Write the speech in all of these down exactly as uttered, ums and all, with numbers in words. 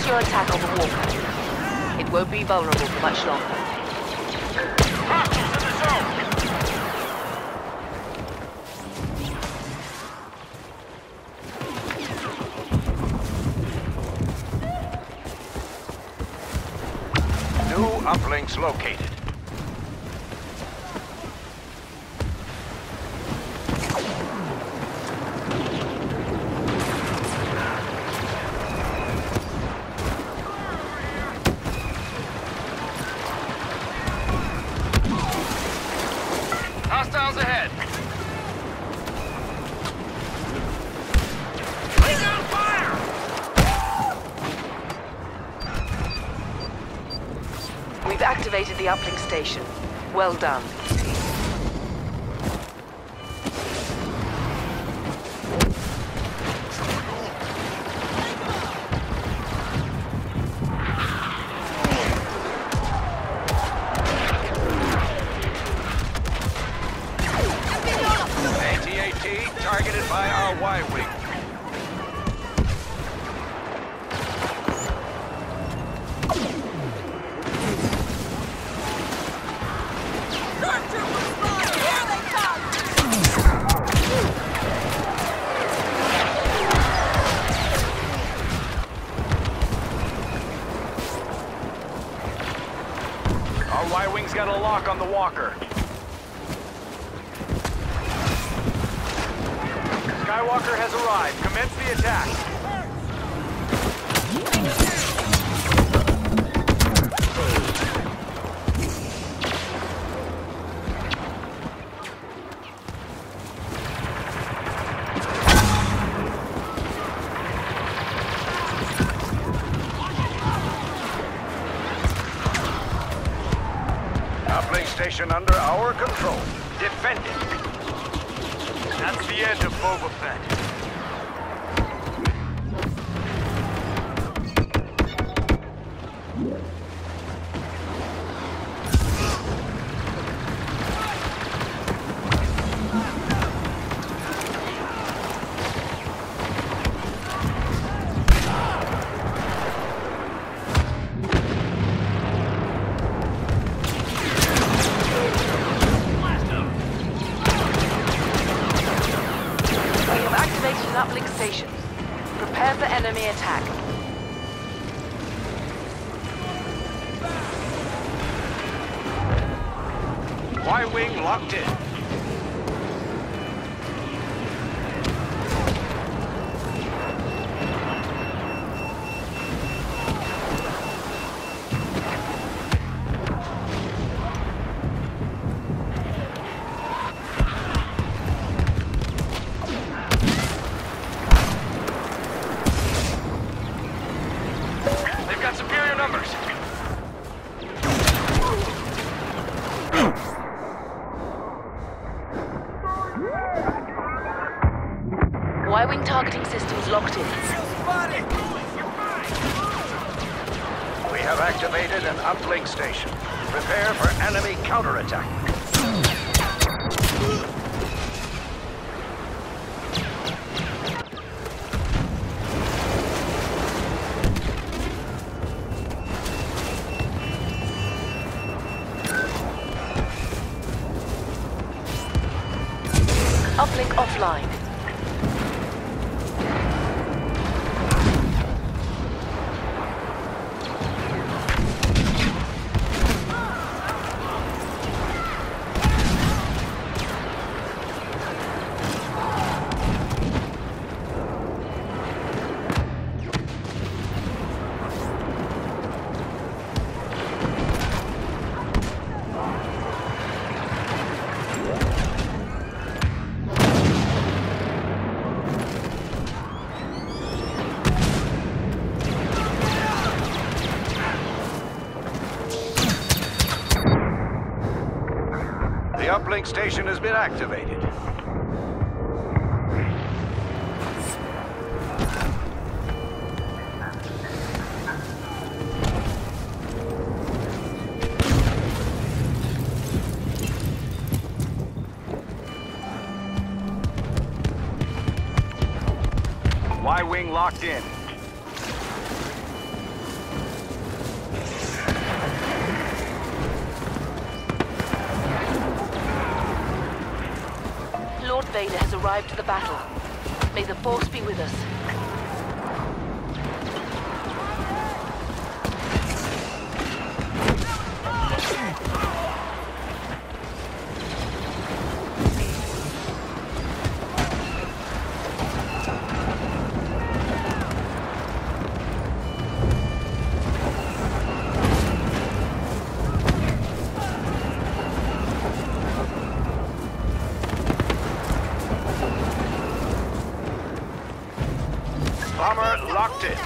your attack on the walker. It won't be vulnerable for much longer. Hostiles in the zone! New uplinks located. Hostiles ahead. Lay down fire! We've activated the uplink station. Well done. A T A T targeted by our Y-wing. Our Y-wing's got a lock on the walker. Skywalker has arrived. Commence the attack. Uplink station under our control. Defend it. That's the end of Boba Fett. Uplink station. Prepare for enemy attack. Y-wing locked in. They've got superior numbers. Y-wing targeting systems locked in. We have activated an uplink station. Prepare for enemy counterattack. Uplink offline. The uplink station has been activated. Y-wing locked in. Vader has arrived to the battle. May the Force be with us. Bomber locked in.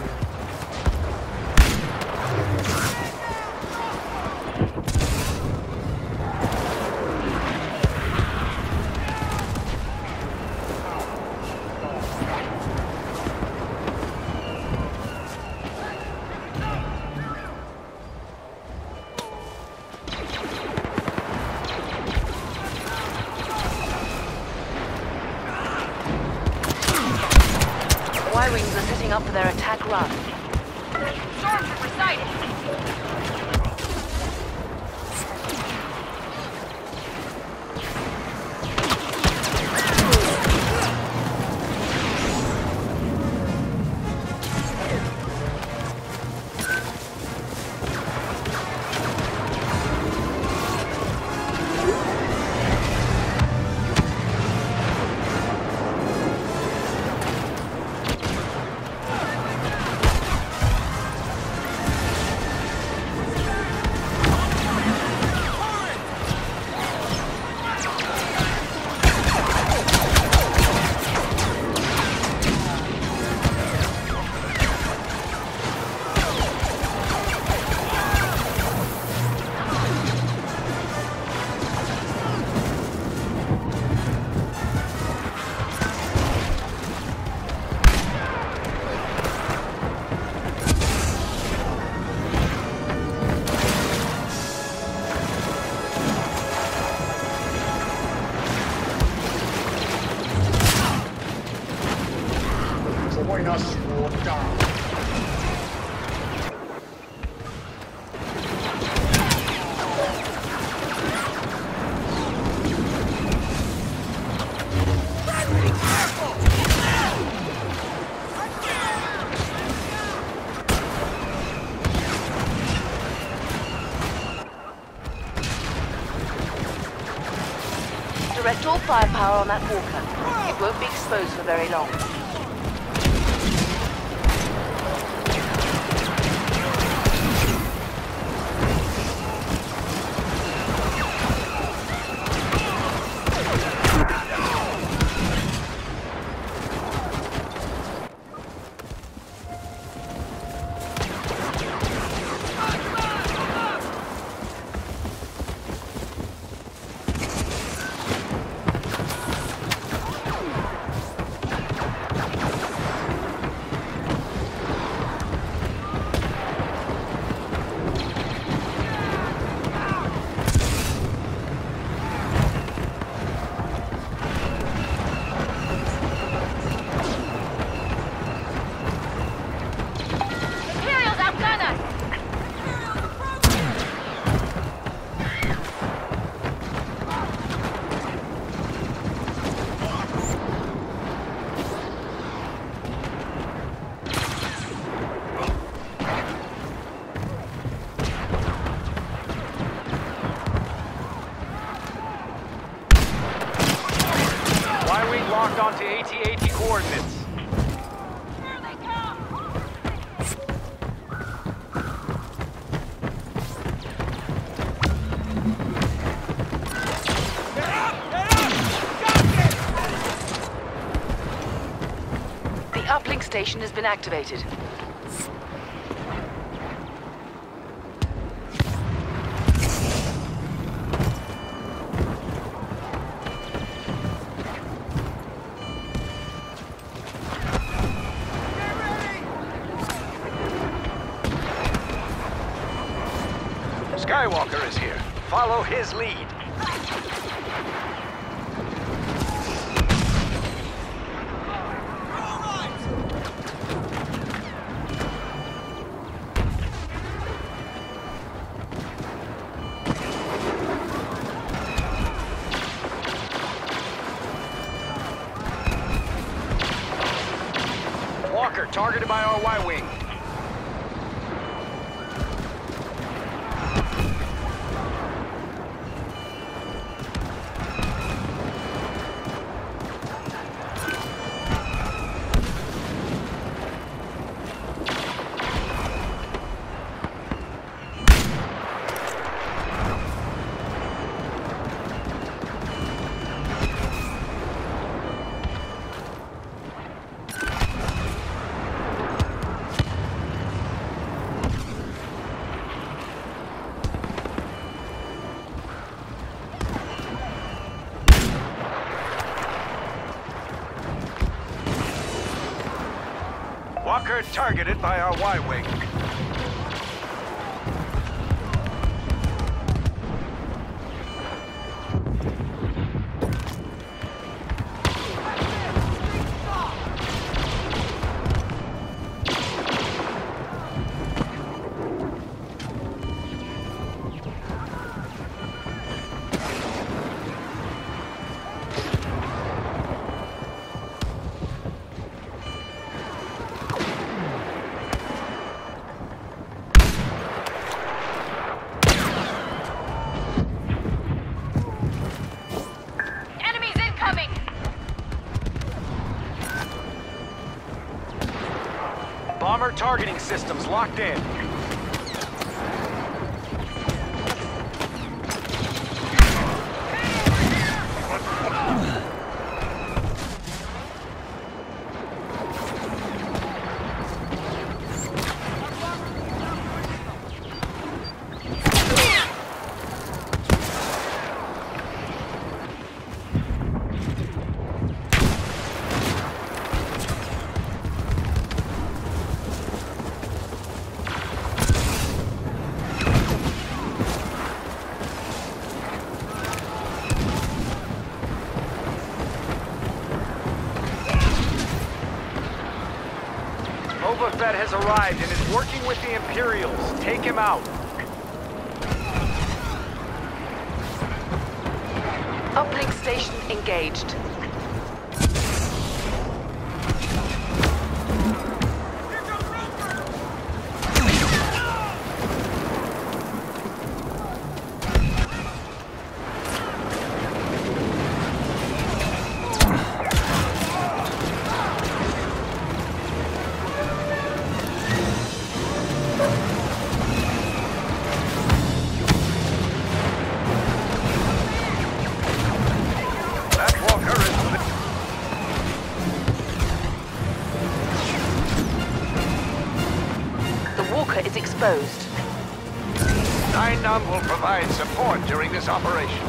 Y-Wings are setting up for their attack run. Stormtrooper sighted! Join us or die. Direct all firepower on that walker. It won't be exposed for very long. Y-Wing locked onto A T A T coordinates. Here they come! The uplink station has been activated. Skywalker is here. Follow his lead. Targeted by our Y-Wing. Walker targeted by our Y-Wing. Bomber targeting systems locked in. Boba Fett has arrived and is working with the Imperials. Take him out. Uplink station engaged. Is exposed. Nine Num will provide support during this operation.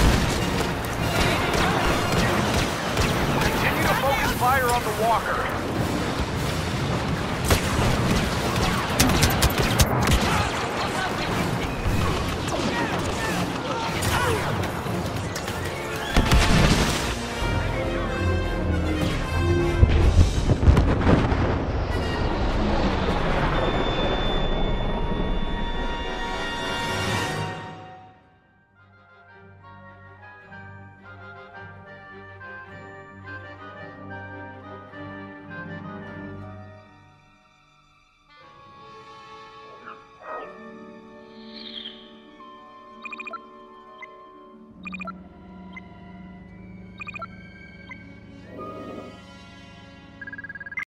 Fire on the Walker.